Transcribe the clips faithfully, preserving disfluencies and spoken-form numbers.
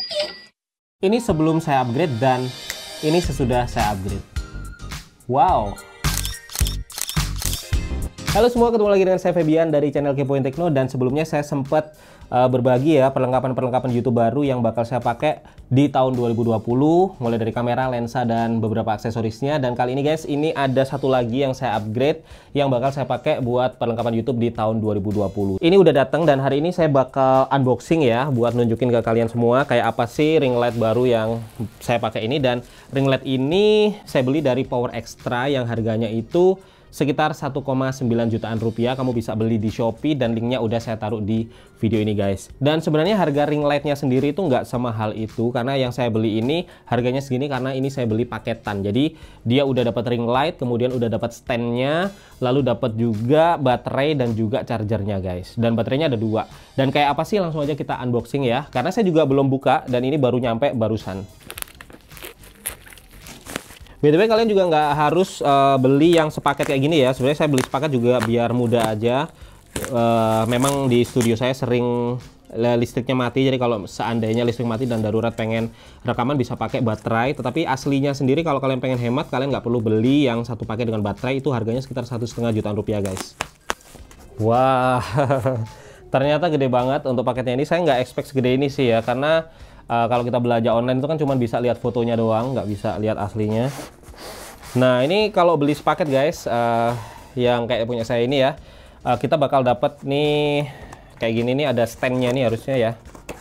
Ini sebelum saya upgrade dan ini sesudah saya upgrade. Wow. Halo semua, ketemu lagi dengan saya Febian dari channel Kepoin Tekno, dan sebelumnya saya sempat uh, berbagi ya perlengkapan-perlengkapan YouTube baru yang bakal saya pakai di tahun dua ribu dua puluh, mulai dari kamera, lensa, dan beberapa aksesorisnya. Dan kali ini guys, ini ada satu lagi yang saya upgrade yang bakal saya pakai buat perlengkapan YouTube di tahun dua ribu dua puluh. Ini udah datang dan hari ini saya bakal unboxing ya buat nunjukin ke kalian semua kayak apa sih ring light baru yang saya pakai ini. Dan ring light ini saya beli dari Power Extra yang harganya itu sekitar satu koma sembilan jutaan rupiah. Kamu bisa beli di Shopee dan linknya udah saya taruh di video ini guys. Dan sebenarnya harga ring lightnya sendiri itu nggak semahal itu, karena yang saya beli ini harganya segini karena ini saya beli paketan. Jadi dia udah dapat ring light, kemudian udah dapat standnya, lalu dapat juga baterai dan juga chargernya guys. Dan baterainya ada dua. Dan kayak apa sih, langsung aja kita unboxing ya, karena saya juga belum buka dan ini baru nyampe barusan. B T W kalian juga nggak harus uh, beli yang sepaket kayak gini ya. Sebenarnya saya beli sepaket juga biar mudah aja. Uh, memang di studio saya sering listriknya mati, jadi kalau seandainya listrik mati dan darurat pengen rekaman bisa pakai baterai. Tetapi aslinya sendiri kalau kalian pengen hemat, kalian nggak perlu beli yang satu paket dengan baterai. Itu harganya sekitar satu setengah jutaan rupiah guys. Wah, ternyata gede banget untuk paketnya ini. Saya nggak expect segede ini sih ya, karena Uh, kalau kita belanja online itu kan cuma bisa lihat fotonya doang, nggak bisa lihat aslinya. Nah ini kalau beli sepaket guys, uh, yang kayak punya saya ini ya, uh, kita bakal dapat nih kayak gini nih, ada standnya nih harusnya ya.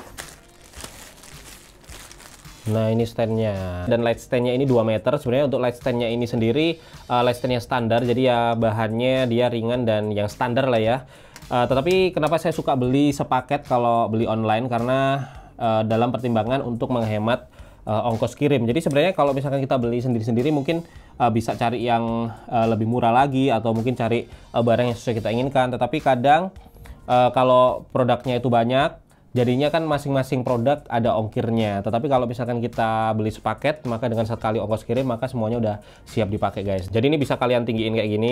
Nah ini standnya, dan light standnya ini dua meter. Sebenarnya untuk light standnya ini sendiri uh, light standnya standar, jadi ya bahannya dia ringan dan yang standar lah ya. Uh, tetapi kenapa saya suka beli sepaket kalau beli online, karena Uh, dalam pertimbangan untuk menghemat uh, ongkos kirim. Jadi sebenarnya kalau misalkan kita beli sendiri-sendiri mungkin uh, bisa cari yang uh, lebih murah lagi, atau mungkin cari uh, barang yang sesuai kita inginkan. Tetapi kadang uh, kalau produknya itu banyak, jadinya kan masing-masing produk ada ongkirnya. Tetapi kalau misalkan kita beli sepaket, maka dengan sekali ongkos kirim maka semuanya udah siap dipakai guys. Jadi ini bisa kalian tinggiin kayak gini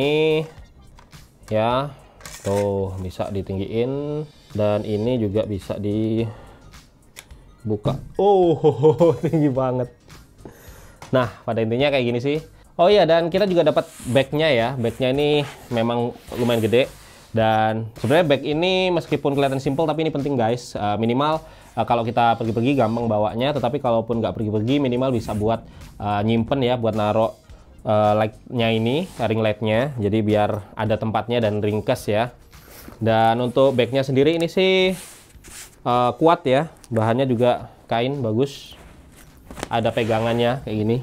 ya, tuh bisa ditinggiin, dan ini juga bisa di buka. Oh, tinggi banget. Nah, pada intinya kayak gini sih. Oh iya, dan kita juga dapat bagnya ya. Bagnya ini memang lumayan gede. Dan sebenarnya bag ini meskipun kelihatan simple, tapi ini penting guys. Uh, minimal uh, kalau kita pergi-pergi gampang bawanya. Tetapi kalaupun nggak pergi-pergi, minimal bisa buat uh, nyimpen ya, buat naruh uh, light-nya ini, ring light-nya. Jadi biar ada tempatnya dan ringkas ya. Dan untuk bagnya sendiri ini sih Uh, kuat ya, bahannya juga kain bagus, ada pegangannya kayak gini,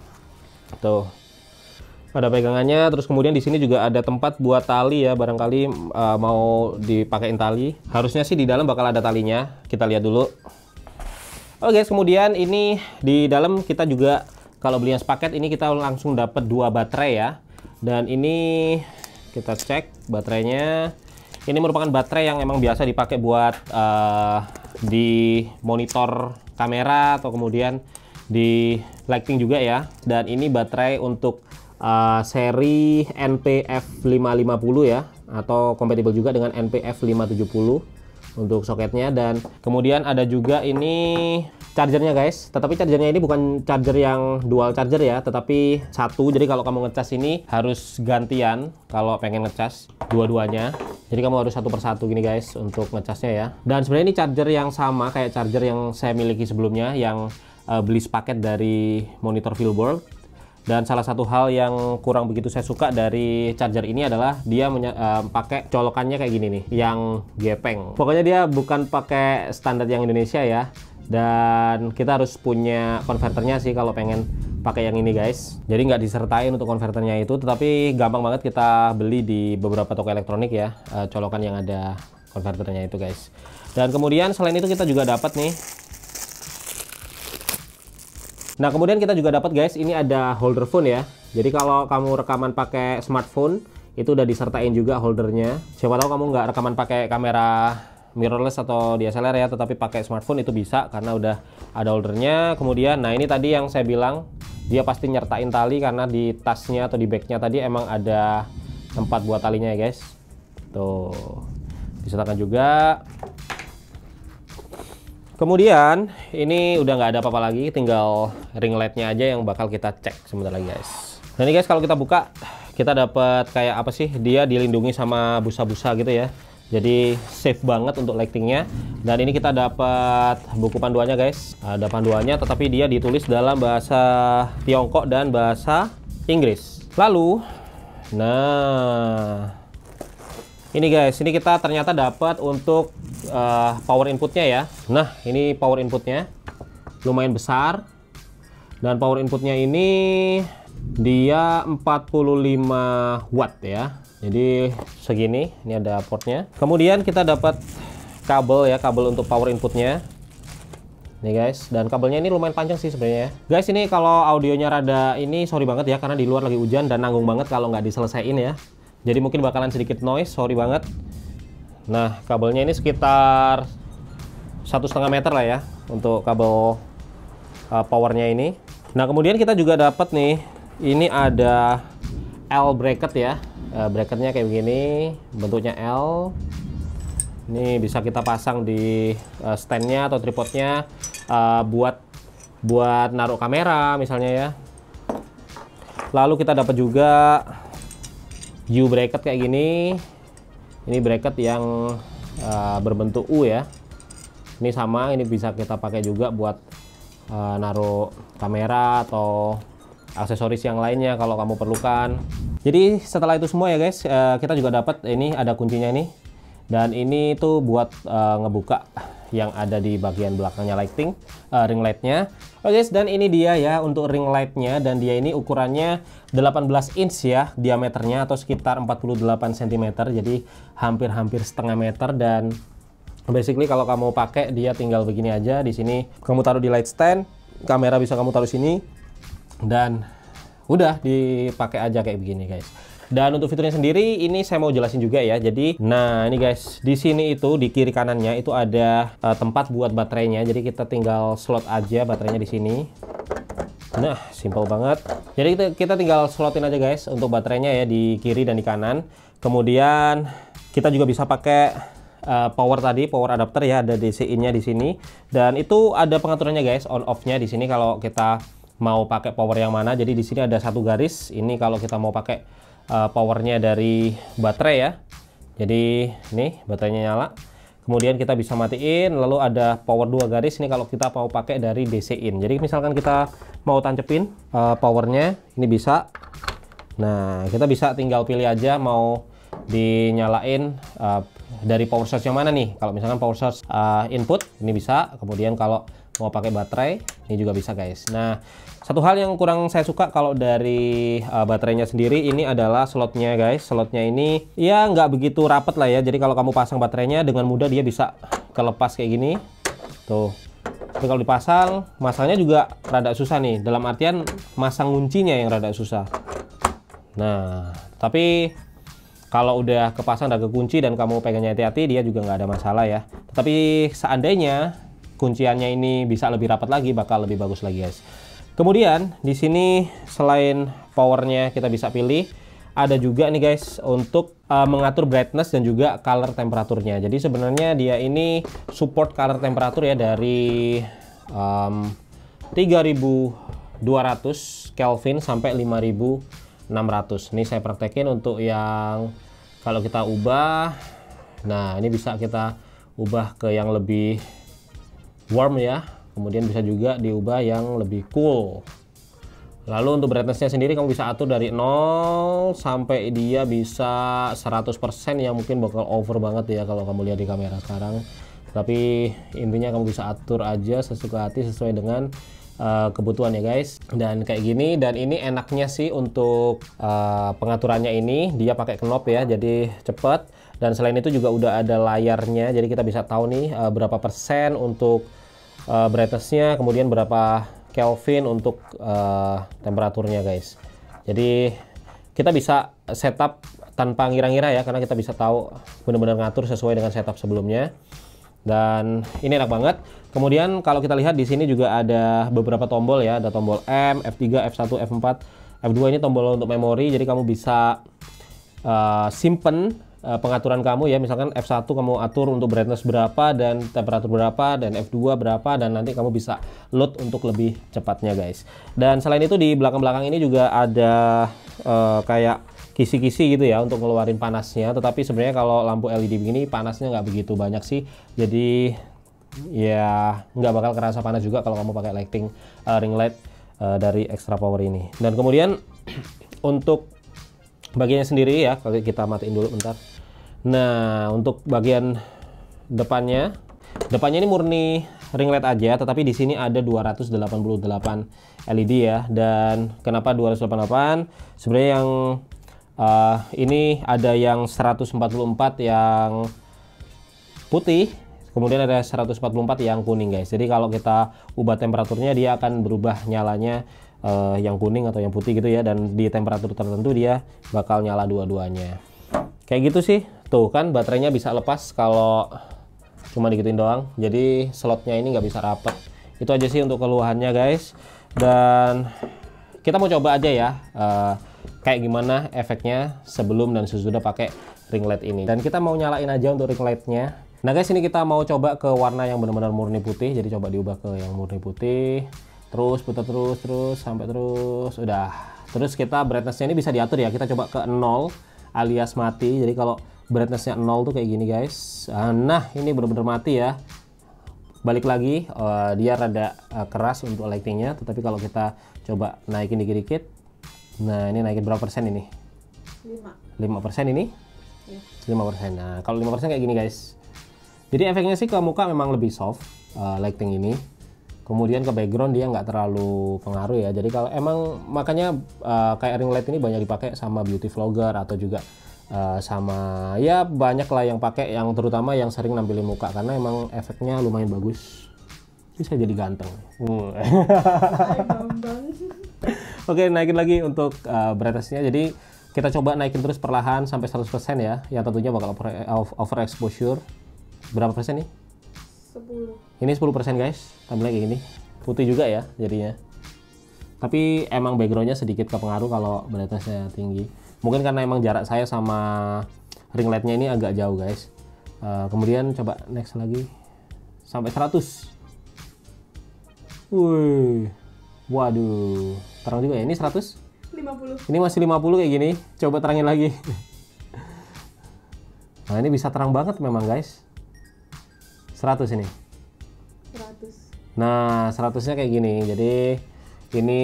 tuh ada pegangannya. Terus kemudian di sini juga ada tempat buat tali ya, barangkali uh, mau dipakein tali. Harusnya sih di dalam bakal ada talinya, kita lihat dulu. Oke guys, kemudian ini di dalam kita juga kalau beli yang sepaket ini kita langsung dapat dua baterai ya. Dan ini kita cek baterainya. Ini merupakan baterai yang emang biasa dipakai buat uh, di monitor kamera atau kemudian di lighting juga ya. Dan ini baterai untuk uh, seri N P F lima lima puluh ya, atau kompatibel juga dengan N P F lima tujuh puluh untuk soketnya. Dan kemudian ada juga ini chargernya guys, tetapi chargernya ini bukan charger yang dual charger ya, tetapi satu. Jadi kalau kamu ngecas ini harus gantian kalau pengen ngecas dua-duanya. Jadi kamu harus satu persatu gini guys untuk ngecasnya ya. Dan sebenarnya ini charger yang sama kayak charger yang saya miliki sebelumnya, yang uh, beli sepaket dari Monitor Filborg. Dan salah satu hal yang kurang begitu saya suka dari charger ini adalah dia uh, pakai colokannya kayak gini nih, yang gepeng. Pokoknya dia bukan pakai standar yang Indonesia ya. Dan kita harus punya konverternya sih kalau pengen pakai yang ini guys. Jadi nggak disertain untuk konverternya itu, tetapi gampang banget kita beli di beberapa toko elektronik ya, uh, colokan yang ada konverternya itu guys. Dan kemudian selain itu kita juga dapat nih. Nah kemudian kita juga dapat guys, ini ada holder phone ya. Jadi kalau kamu rekaman pakai smartphone itu udah disertain juga holdernya. Siapa tahu kamu nggak rekaman pakai kamera mirrorless atau D S L R ya, tetapi pakai smartphone itu bisa karena udah ada holdernya. Kemudian nah ini tadi yang saya bilang, dia pasti nyertain tali karena di tasnya atau di bagnya tadi emang ada tempat buat talinya ya guys. Tuh disertakan juga. Kemudian ini udah nggak ada apa-apa lagi, tinggal ring lightnya aja yang bakal kita cek sebentar lagi guys. Nah ini guys, kalau kita buka kita dapat kayak apa sih, dia dilindungi sama busa-busa gitu ya, jadi safe banget untuk lightingnya. Dan ini kita dapat buku panduannya guys, ada panduannya tetapi dia ditulis dalam bahasa Tiongkok dan bahasa Inggris. Lalu nah ini guys, ini kita ternyata dapat untuk uh, power inputnya ya. Nah ini power inputnya lumayan besar, dan power inputnya ini dia empat puluh lima watt ya, jadi segini. Ini ada portnya. Kemudian kita dapat kabel ya, kabel untuk power inputnya nih guys, dan kabelnya ini lumayan panjang sih sebenarnya guys. Ini kalau audionya rada ini sorry banget ya, karena di luar lagi hujan dan nanggung banget kalau nggak diselesain ya, jadi mungkin bakalan sedikit noise, sorry banget. Nah kabelnya ini sekitar satu setengah meter lah ya untuk kabel uh, powernya ini. Nah kemudian kita juga dapat nih, ini ada L bracket ya, uh, bracketnya kayak begini, bentuknya L. Ini bisa kita pasang di uh, standnya atau tripodnya, uh, buat buat naruh kamera misalnya ya. Lalu kita dapat juga U bracket kayak gini. Ini bracket yang uh, berbentuk U ya. Ini sama, ini bisa kita pakai juga buat uh, naruh kamera atau aksesoris yang lainnya kalau kamu perlukan. Jadi setelah itu semua ya guys, uh, kita juga dapat ini ada kuncinya nih, dan ini tuh buat uh, ngebuka yang ada di bagian belakangnya lighting, uh, ring lightnya. Oke guys, dan ini dia ya untuk ring lightnya, dan dia ini ukurannya delapan belas inch ya diameternya, atau sekitar empat puluh delapan sentimeter, jadi hampir-hampir setengah meter. Dan basically kalau kamu pakai dia tinggal begini aja, di sini kamu taruh di light stand, kamera bisa kamu taruh sini, dan udah dipakai aja kayak begini guys. Dan untuk fiturnya sendiri ini saya mau jelasin juga ya. Jadi nah ini guys, di sini itu di kiri kanannya itu ada uh, tempat buat baterainya, jadi kita tinggal slot aja baterainya di sini. Nah simple banget, jadi kita, kita tinggal slotin aja guys untuk baterainya ya di kiri dan di kanan. Kemudian kita juga bisa pakai uh, power tadi, power adapter ya, ada D C in-nya di sini, dan itu ada pengaturannya guys, on off-nya di sini kalau kita mau pakai power yang mana. Jadi di sini ada satu garis, ini kalau kita mau pakai uh, powernya dari baterai ya. Jadi nih baterainya nyala, kemudian kita bisa matiin, lalu ada power dua garis, ini kalau kita mau pakai dari D C in. Jadi misalkan kita mau tancepin uh, powernya, ini bisa. Nah kita bisa tinggal pilih aja mau dinyalain uh, dari power source yang mana nih. Kalau misalkan power source uh, input ini bisa, kemudian kalau mau pakai baterai ini juga bisa guys. Nah satu hal yang kurang saya suka kalau dari uh, baterainya sendiri ini adalah slotnya guys. Slotnya ini ya nggak begitu rapet lah ya, jadi kalau kamu pasang baterainya dengan mudah dia bisa kelepas kayak gini tuh. Tapi kalau dipasang masangnya juga rada susah nih, dalam artian masang kuncinya yang rada susah. Nah tapi kalau udah kepasang dan kekunci dan kamu pegangnya hati-hati, dia juga nggak ada masalah ya. Tapi seandainya kunciannya ini bisa lebih rapat lagi, bakal lebih bagus lagi guys. Kemudian di sini selain powernya kita bisa pilih, ada juga nih guys untuk uh, mengatur brightness dan juga color temperaturnya. Jadi sebenarnya dia ini support color temperatur ya dari um, tiga ribu dua ratus Kelvin sampai lima ribu enam ratus. Ini saya praktekin untuk yang kalau kita ubah, nah ini bisa kita ubah ke yang lebih warm ya, kemudian bisa juga diubah yang lebih cool. Lalu untuk brightnessnya sendiri kamu bisa atur dari nol sampai dia bisa seratus persen, yang mungkin bakal over banget ya kalau kamu lihat di kamera sekarang. Tapi intinya kamu bisa atur aja sesuka hati sesuai dengan uh, kebutuhan ya guys. Dan kayak gini, dan ini enaknya sih untuk uh, pengaturannya ini dia pakai knob ya, jadi cepet. Dan selain itu juga udah ada layarnya, jadi kita bisa tahu nih uh, berapa persen untuk uh, brightnessnya, kemudian berapa Kelvin untuk uh, temperaturnya guys. Jadi kita bisa setup tanpa ngira-ngira ya, karena kita bisa tahu benar-benar ngatur sesuai dengan setup sebelumnya. Dan ini enak banget. Kemudian kalau kita lihat di sini juga ada beberapa tombol ya, ada tombol M, F tiga, F satu, F empat, F dua ini tombol untuk memori. Jadi kamu bisa uh, simpen uh, pengaturan kamu ya, misalkan F satu kamu atur untuk brightness berapa dan temperatur berapa, dan F dua berapa, dan nanti kamu bisa load untuk lebih cepatnya guys. Dan selain itu di belakang-belakang ini juga ada uh, kayak kisi-kisi gitu ya untuk ngeluarin panasnya, tetapi sebenarnya kalau lampu L E D begini panasnya nggak begitu banyak sih, jadi ya nggak bakal kerasa panas juga kalau kamu pakai lighting uh, ring light uh, dari Extra Power ini. Dan kemudian untuk bagiannya sendiri ya, kalau kita matiin dulu bentar. Nah, untuk bagian depannya, depannya ini murni ring light aja, tetapi di sini ada dua ratus delapan puluh delapan L E D ya. Dan kenapa dua ratus delapan puluh delapan? Sebenarnya yang Uh, ini ada yang seratus empat puluh empat yang putih, kemudian ada seratus empat puluh empat yang kuning guys. Jadi kalau kita ubah temperaturnya dia akan berubah nyalanya uh, yang kuning atau yang putih gitu ya, dan di temperatur tertentu dia bakal nyala dua-duanya. Kayak gitu sih. Tuh kan baterainya bisa lepas kalau cuma digituin doang. Jadi slotnya ini nggak bisa rapet. Itu aja sih untuk keluhannya guys. Dan kita mau coba aja ya uh, kayak gimana efeknya sebelum dan sesudah pakai ring light ini. Dan kita mau nyalain aja untuk ring lightnya. Nah guys, ini kita mau coba ke warna yang benar-benar murni putih. Jadi coba diubah ke yang murni putih. Terus putar terus terus sampai terus udah. Terus kita brightnessnya ini bisa diatur ya. Kita coba ke nol alias mati. Jadi kalau brightnessnya nol tuh kayak gini guys. Nah ini benar-benar mati ya. Balik lagi, uh, dia rada uh, keras untuk lightingnya. Tetapi kalau kita coba naikin dikit-dikit. Nah ini naikin berapa persen ini? lima persen ini? Ya. lima persen. Nah kalau lima persen kayak gini guys. Jadi efeknya sih ke muka memang lebih soft uh, lighting ini. Kemudian ke background dia nggak terlalu pengaruh ya. Jadi kalau emang makanya uh, kayak ring light ini banyak dipakai sama beauty vlogger atau juga uh, sama ya banyak lah yang pakai, yang terutama yang sering nampilin muka karena emang efeknya lumayan bagus. Bisa jadi ganteng. Hmm. Oke, naikin lagi untuk uh, brightness-nya. Jadi kita coba naikin terus perlahan sampai seratus persen ya. Yang tentunya bakal over, over exposure. Berapa persen nih? sepuluh. Ini sepuluh persen guys. Tampilnya kayak gini. Putih juga ya jadinya. Tapi emang background-nya sedikit kepengaruh kalau brightness-nya tinggi. Mungkin karena emang jarak saya sama ring light-nya ini agak jauh guys. Uh, kemudian coba next lagi. Sampai seratus. Wih. Waduh, terang juga ya. Ini seratus lima puluh. Ini masih lima puluh kayak gini. Coba terangin lagi. Nah, ini bisa terang banget memang, guys. seratus ini. seratus. Nah, seratusnya kayak gini. Jadi ini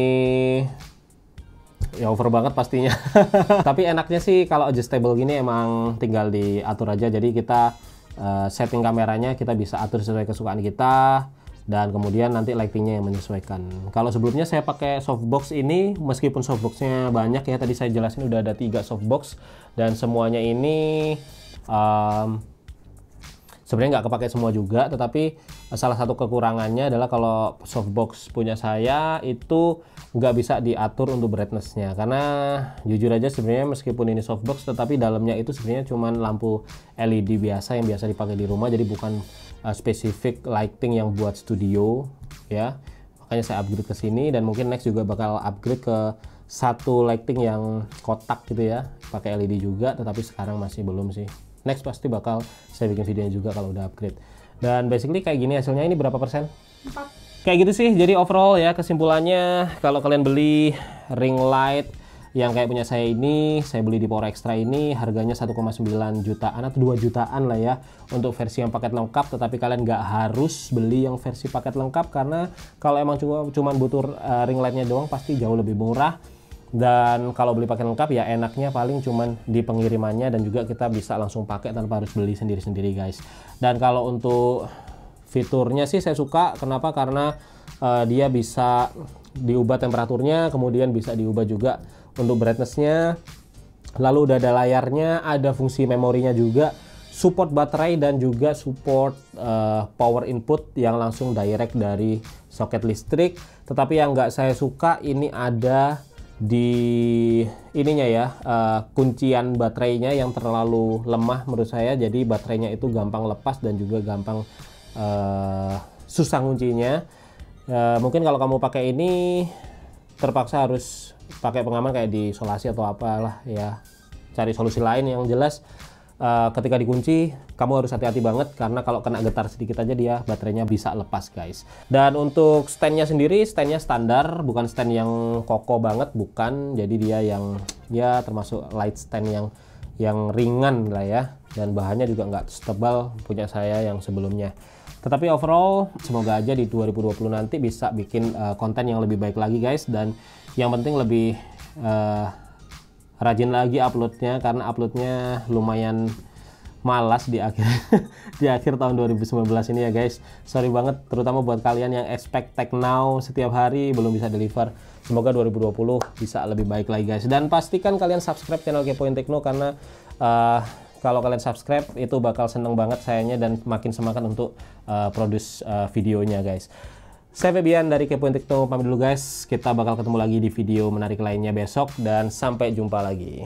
ya over banget pastinya. Tapi enaknya sih kalau adjustable gini emang tinggal diatur aja. Jadi kita uh, setting kameranya kita bisa atur sesuai kesukaan kita. Dan kemudian nanti lightingnya yang menyesuaikan. Kalau sebelumnya saya pakai softbox ini, meskipun softboxnya banyak ya, tadi saya jelasin udah ada tiga softbox dan semuanya ini um, sebenarnya nggak kepake semua juga, tetapi salah satu kekurangannya adalah kalau softbox punya saya itu nggak bisa diatur untuk brightnessnya, karena jujur aja sebenarnya meskipun ini softbox tetapi dalamnya itu sebenarnya cuman lampu L E D biasa yang biasa dipakai di rumah, jadi bukan uh, spesifik lighting yang buat studio ya. Makanya saya upgrade ke sini dan mungkin next juga bakal upgrade ke satu lighting yang kotak gitu ya, pakai L E D juga, tetapi sekarang masih belum sih. Next pasti bakal saya bikin videonya juga kalau udah upgrade. Dan basically kayak gini hasilnya. Ini berapa persen? empat. Kayak gitu sih. Jadi overall ya kesimpulannya, kalau kalian beli ring light yang kayak punya saya ini, saya beli di Power Extra ini harganya satu koma sembilan jutaan atau dua jutaan lah ya untuk versi yang paket lengkap. Tetapi kalian nggak harus beli yang versi paket lengkap, karena kalau emang cuma cuman butuh uh, ring lightnya doang pasti jauh lebih murah. Dan kalau beli paket lengkap ya enaknya paling cuman di pengirimannya, dan juga kita bisa langsung pakai tanpa harus beli sendiri-sendiri guys. Dan kalau untuk fiturnya sih saya suka. Kenapa? Karena uh, dia bisa diubah temperaturnya, kemudian bisa diubah juga untuk brightnessnya. Lalu udah ada layarnya, ada fungsi memorinya juga, support baterai dan juga support uh, power input yang langsung direct dari soket listrik. Tetapi yang nggak saya suka ini ada di ininya ya, uh, kuncian baterainya yang terlalu lemah menurut saya. Jadi baterainya itu gampang lepas dan juga gampang uh, susah kuncinya. Uh, mungkin kalau kamu pakai ini terpaksa harus pakai pengaman kayak di isolasi atau apalah ya, cari solusi lain. Yang jelas uh, ketika dikunci kamu harus hati-hati banget karena kalau kena getar sedikit aja dia baterainya bisa lepas guys. Dan untuk standnya sendiri, standnya standar, bukan stand yang kokoh banget, bukan. Jadi dia yang ya termasuk light stand yang yang ringan lah ya, dan bahannya juga nggak setebal punya saya yang sebelumnya. Tetapi overall semoga aja di dua ribu dua puluh nanti bisa bikin uh, konten yang lebih baik lagi guys, dan yang penting lebih uh, rajin lagi uploadnya karena uploadnya lumayan malas di akhir di akhir tahun dua ribu sembilan belas ini ya guys. Sorry banget terutama buat kalian yang expect tech now setiap hari belum bisa deliver. Semoga dua ribu dua puluh bisa lebih baik lagi guys, dan pastikan kalian subscribe channel Kepoin Tekno karena uh, kalau kalian subscribe itu bakal seneng banget sayanya dan makin semangat untuk uh, produce uh, videonya guys. Saya Febian dari Kepoin Tekno pamit dulu guys. Kita bakal ketemu lagi di video menarik lainnya besok dan sampai jumpa lagi.